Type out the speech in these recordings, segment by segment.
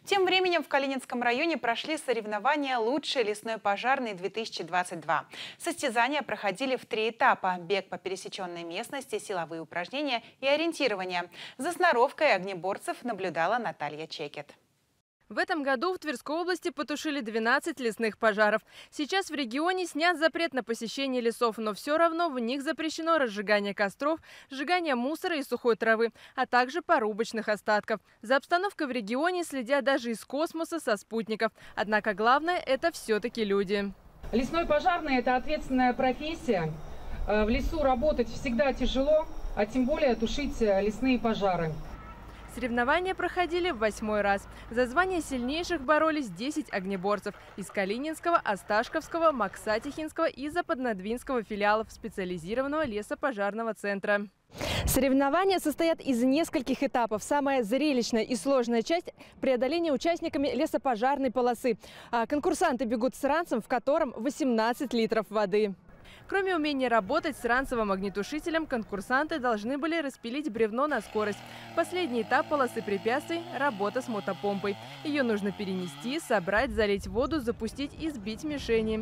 Тем временем в Калининском районе прошли соревнования «Лучший лесной пожарный-2022». Состязания проходили в 3 этапа – бег по пересеченной местности, силовые упражнения и ориентирование. За сноровкой огнеборцев наблюдала Наталья Чекет. В этом году в Тверской области потушили 12 лесных пожаров. Сейчас в регионе снят запрет на посещение лесов, но все равно в них запрещено разжигание костров, сжигание мусора и сухой травы, а также порубочных остатков. За обстановкой в регионе следят даже из космоса со спутников. Однако главное – это все-таки люди. Лесной пожарный – это ответственная профессия. В лесу работать всегда тяжело, а тем более тушить лесные пожары. Соревнования проходили в 8-й раз. За звание сильнейших боролись 10 огнеборцев из Калининского, Осташковского, Максатихинского и Западнодвинского филиалов специализированного лесопожарного центра. Соревнования состоят из нескольких этапов. Самая зрелищная и сложная часть – преодоление участниками лесопожарной полосы. Конкурсанты бегут с ранцем, в котором 18 литров воды. Кроме умения работать с ранцевым огнетушителем, конкурсанты должны были распилить бревно на скорость. Последний этап полосы препятствий – работа с мотопомпой. Ее нужно перенести, собрать, залить воду, запустить и сбить мишени.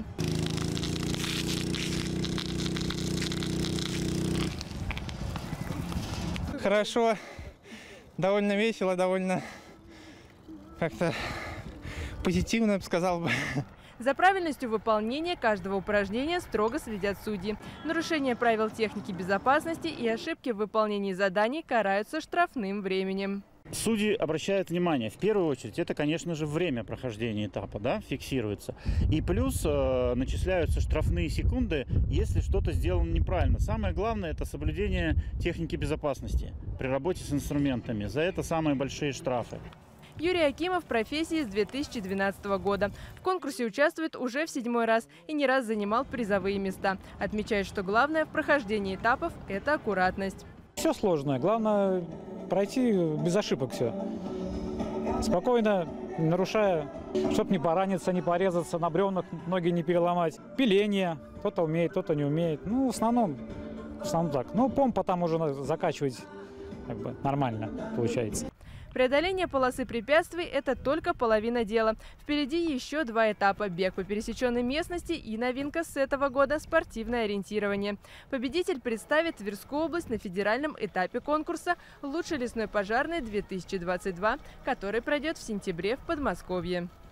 Хорошо, довольно весело, довольно как-то позитивно, я бы сказал бы. За правильностью выполнения каждого упражнения строго следят судьи. Нарушение правил техники безопасности и ошибки в выполнении заданий караются штрафным временем. Судьи обращают внимание, в первую очередь, это, конечно же, время прохождения этапа, да, фиксируется. И плюс начисляются штрафные секунды, если что-то сделано неправильно. Самое главное – это соблюдение техники безопасности при работе с инструментами. За это самые большие штрафы. Юрий Акимов в профессии с 2012 года. В конкурсе участвует уже в 7-й раз и не раз занимал призовые места. Отмечает, что главное в прохождении этапов – это аккуратность. Все сложное. Главное пройти без ошибок все. Спокойно, нарушая, чтобы не пораниться, не порезаться, на бревнах ноги не переломать. Пиление. Кто-то умеет, кто-то не умеет. Ну, в основном так. Ну, помпа там уже закачивать как бы нормально получается. Преодоление полосы препятствий – это только половина дела. Впереди еще 2 этапа – бег по пересеченной местности и новинка с этого года – спортивное ориентирование. Победитель представит Тверскую область на федеральном этапе конкурса «Лучший лесной пожарный-2022», который пройдет в сентябре в Подмосковье.